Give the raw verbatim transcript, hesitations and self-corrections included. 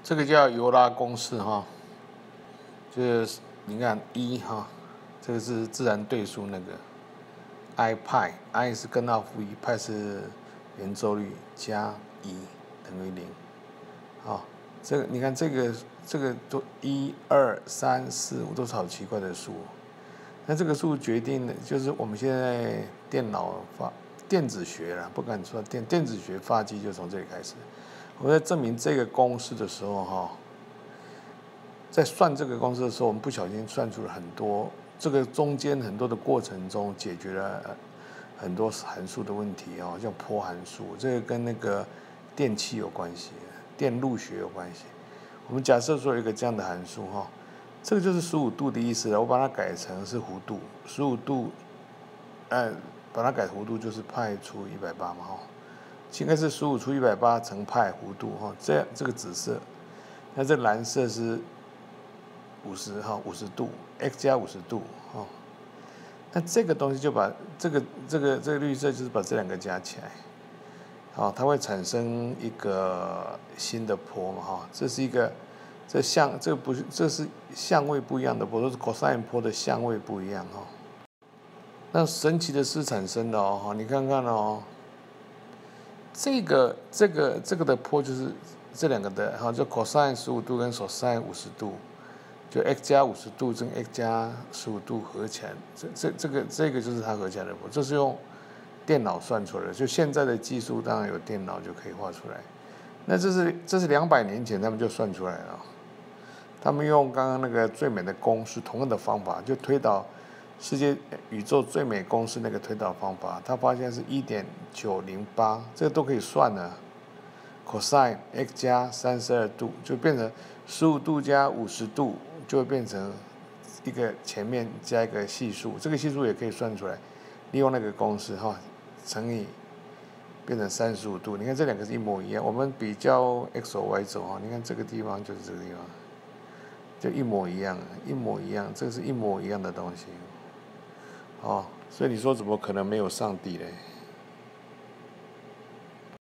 这个叫尤拉公式哈，就是你看一哈，这个是自然对数那个 i 派 i 是根号负一，派是圆周率加一等于零，好，这个你看这个这个都一二三四五都是好奇怪的数，那这个数决定的就是我们现在电脑发电子学啦，不敢说电电子学发迹就从这里开始。我在证明这个公式的时候，哈，在算这个公式的时候，我们不小心算出了很多，这个中间很多的过程中解决了很多函数的问题哦，像波函数，这个跟那个电气有关系，电路学有关系。我们假设说有一个这样的函数哈，这个就是十五度的意思了，我把它改成是弧度，十五度，呃，把它改弧度就是派除一百八嘛哈。应该是十五除一百八乘派弧度哈，这样这个紫色，那这蓝色是五十哈，五十度 x 加五十度哈，那这个东西就把这个这个这个绿色就是把这两个加起来，好，它会产生一个新的波嘛哈，这是一个这相这个不是这是相位不一样的波，都是 cosine 波的相位不一样哈。那神奇的事产生了哦，你看看哦。这个这个这个的波就是这两个的哈，就 cosine 十五度跟 cosine 五十度，就 x 加五十度跟 x 加十五度合起来，这这这个这个就是它合起来的波，这是用电脑算出来的。就现在的技术当然有电脑就可以画出来。那这是这是两百年前他们就算出来了，他们用刚刚那个最美的公式同样的方法就推导。世界宇宙最美公式那个推导方法，他发现是 一点九零八， 这个都可以算了。cosine x 加三十二度就变成十五度加五十度，就会变成一个前面加一个系数，这个系数也可以算出来，利用那个公式哈，乘以变成三十五度。你看这两个是一模一样，我们比较 x 轴 y 轴哈，你看这个地方就是这个地方，就一模一样，一模一样，这个是一模一样的东西。哦，所以你说怎么可能没有上帝嘞？